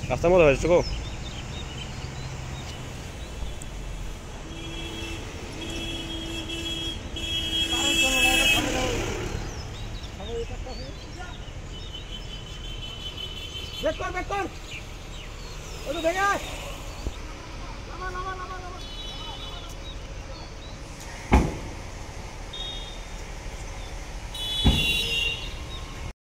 রাস্তার মধ্যে হয়েছে গো। বেক কর ওই তো ভেঙে নামা নামা নামা